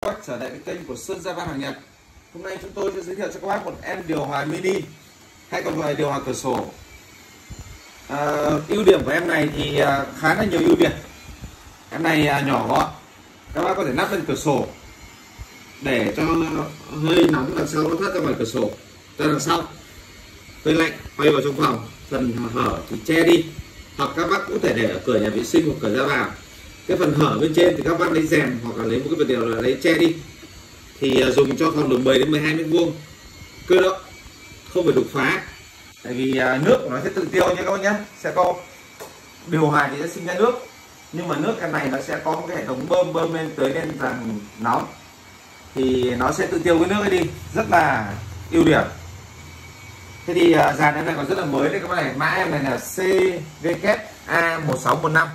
quay trở lại cái kênh của Sơn Gia Ban Hàng Nhật. Hôm nay chúng tôi sẽ giới thiệu cho các bác một em điều hòa mini hay còn gọi là điều hòa cửa sổ. Ưu điểm của em này thì khá là nhiều ưu điểm. Em này nhỏ gọn, các bác có thể lắp lên cửa sổ để cho hơi nóng đằng sau nó thoát ra ngoài cửa sổ ra đằng sau, hơi lạnh quay vào trong phòng, phần hở thì che đi, hoặc các bác cũng có thể để ở cửa nhà vệ sinh hoặc cửa ra vào. Cái phần hở bên trên thì các bác lấy rèm hoặc là lấy một cái vật liệu là lấy che đi, thì dùng cho phòng từ 10 đến 12 mét vuông, cơ động, không phải đục phá. Tại vì nước của nó sẽ tự tiêu nha các bác nhé. Sẽ có điều hòa thì sẽ sinh ra nước, nhưng mà nước cái này nó sẽ có một cái hệ thống bơm lên tới lên rằng nóng, thì nó sẽ tự tiêu cái nước ấy đi, rất là ưu điểm. Thế thì dàn em này còn rất là mới đấy các bác này. Mã em này là CVKA1615.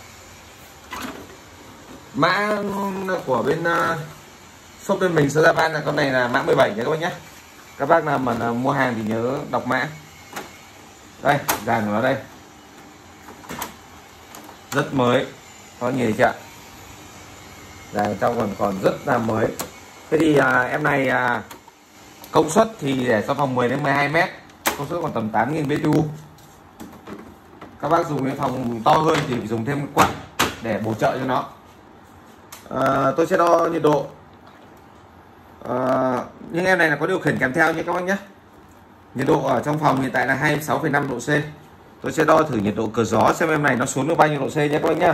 Mã của bên shop bên mình Sơn Gia Ban là con này là mã 17 nha các bác nhé. Các bác nào mà mua hàng thì nhớ đọc mã. Đây, dàn của nó đây, rất mới, có nhìn thấy chưa? Dàn trong còn rất là mới. Thế thì em này công suất thì để cho phòng 10 đến 12 mét, công suất còn tầm 8.000 BTU. Các bác dùng cái phòng to hơn thì phải dùng thêm cái quạt để bổ trợ cho nó. Tôi sẽ đo nhiệt độ. Nhưng em này là có điều khiển kèm theo nhé các bác nhé. Nhiệt độ ở trong phòng hiện tại là 26,5 độ C. Tôi sẽ đo thử nhiệt độ cửa gió xem em này nó xuống được bao nhiêu độ C nhé các bác nhé.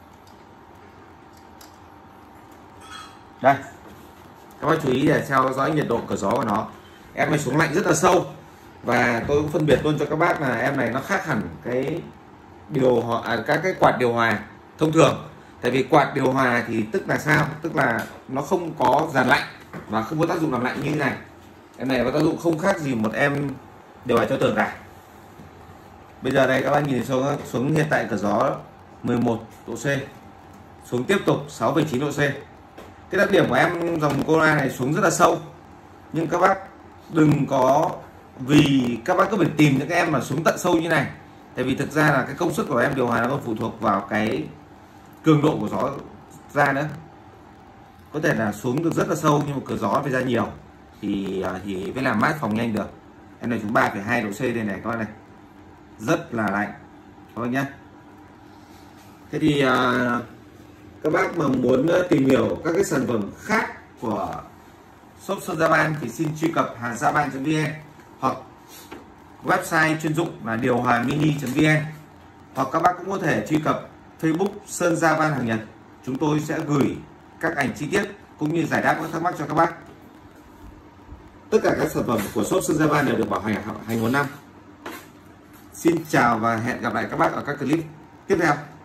Đây, các bác chú ý để theo dõi nhiệt độ cửa gió của nó. Em này xuống lạnh rất là sâu, và tôi cũng phân biệt luôn cho các bác là em này nó khác hẳn cái các cái quạt điều hòa thông thường. Tại vì quạt điều hòa thì tức là sao? Tức là nó không có dàn lạnh và không có tác dụng làm lạnh như thế này. Em này có tác dụng không khác gì một em điều hòa cho tường cả. Bây giờ đây các bác nhìn xuống hiện tại cửa gió 11 độ C, xuống tiếp tục 6,9 độ C. Cái đặc điểm của em dòng Corolla này xuống rất là sâu, nhưng các bác đừng có vì các bác cứ phải tìm những cái em mà xuống tận sâu như này. Tại vì thực ra là cái công suất của em điều hòa nó còn phụ thuộc vào cái cường độ của gió ra nữa. Có thể là xuống được rất là sâu nhưng mà cửa gió phải ra nhiều thì mới làm mát phòng nhanh được. Em này xuống 3,2 độ C đây này các bác này, rất là lạnh các bác nhé. Thế thì các bác mà muốn tìm hiểu các cái sản phẩm khác của shop Sơn Gia Ban thì xin truy cập hàng giaban.vn hoặc website chuyên dụng là điều hòa mini.vn, hoặc các bác cũng có thể truy cập Facebook Sơn Gia Ban Hàng Nhật. Chúng tôi sẽ gửi các ảnh chi tiết cũng như giải đáp các thắc mắc cho các bác. Tất cả các sản phẩm của shop Sơn Gia Ban đều được bảo hành 1 năm. Xin chào và hẹn gặp lại các bác ở các clip tiếp theo.